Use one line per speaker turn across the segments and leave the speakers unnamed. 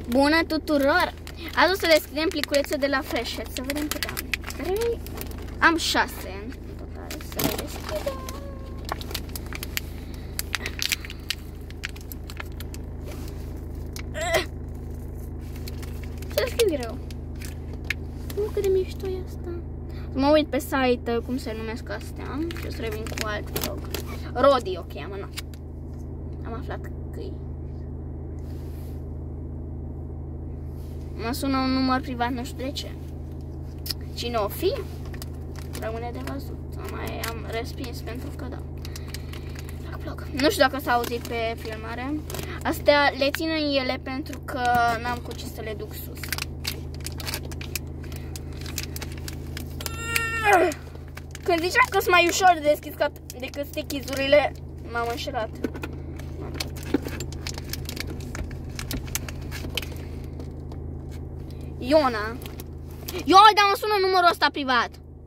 Bună tuturor! Azi o să deschidem pliculețul de la Freshheads, să vedem cât am. Am 6 în total, să le deschidem. Să deschid greu. Nu, cât de mișto e asta. Mă uit pe site cum se numesc astea și o să revin cu alt vlog. Rodi o cheamă, nu. Am aflat că e. Mă sună un număr privat, nu știu de ce. Cine o fi? Rămâne de văzut. Am respins pentru că da. Nu știu dacă s-a auzit pe filmare. Astea le țin în ele pentru că n-am cu ce să le duc sus. Când ziceam că sunt mai ușor de deschis decât stichizurile, m-am înșelat. Iona. Dar mă sună numărul ăsta privat.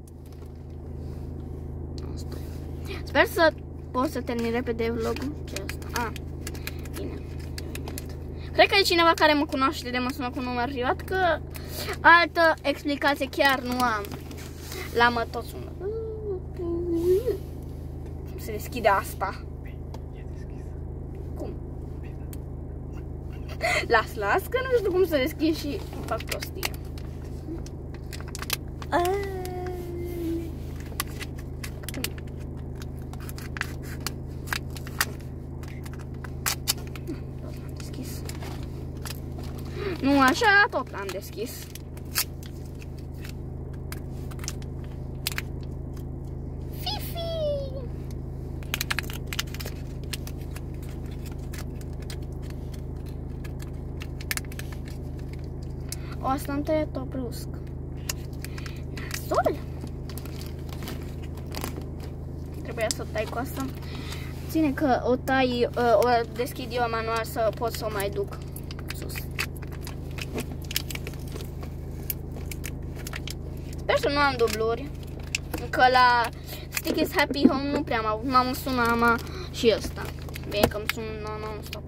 Sper să pot să termin repede vlogul. Ce asta? Bine. Cred că e cineva care mă cunoaște de mă sună cu număr privat, că altă explicație chiar nu am. La mă tot sună. Cum se deschide asta? Cum? Las, că nu știu cum să deschid și fac prostie. Tot l-am deschis. Nu așa, tot l-am deschis. O, asta am tăiat-o brusc. Nasol! Trebuia să o tai cu asta. Ține că o tai, o deschid eu manual să pot să o mai duc sus. Sper să nu am dubluri. Că la Sticky's Happy Home nu prea am avut. M-am sunat și ăsta. Bine că îmi sună non-stop.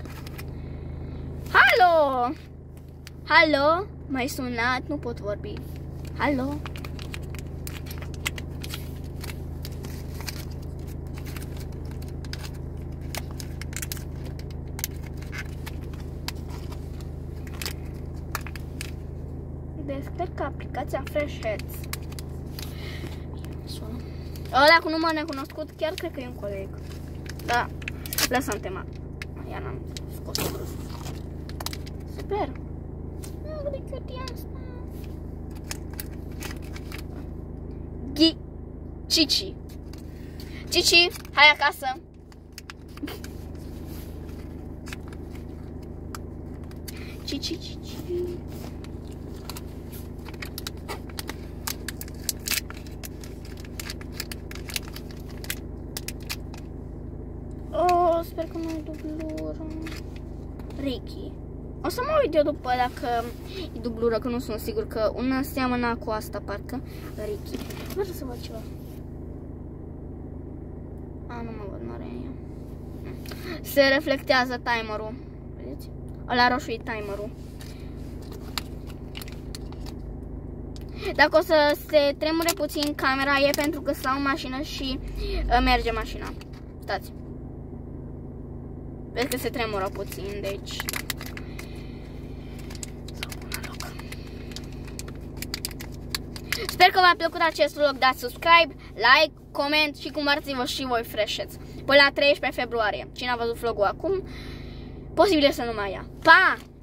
Halo! Halo? M-ai sunat? Nu pot vorbi. Halo? Sper că aplicația Freshheads. Sună. Ăla cu număr necunoscut, chiar cred că e un coleg. Da, lăsăm tema. Iar n-am scos-o brusc. Sper. De cât e asta? Cici, hai acasă. Cici. Oh, sper că nu e dublură. Ricky. O să mă uit eu după dacă e dublură, că nu sunt sigur, că una seamănă cu asta, parcă. Ricky. Vreau să văd ceva. Nu mă văd, n-are ea. Se reflectează timerul. Vedeți? Ăla roșu e timerul. Dacă o să se tremure puțin camera, e pentru că stau în mașină și merge mașina. Stați. Vezi că se tremură puțin, deci... Sper că v-a plăcut acest vlog, dați subscribe, like, coment și cumpărați-vă și voi Freshheads până la 13 februarie. Cine a văzut vlogul acum, posibil să nu mai ia. Pa!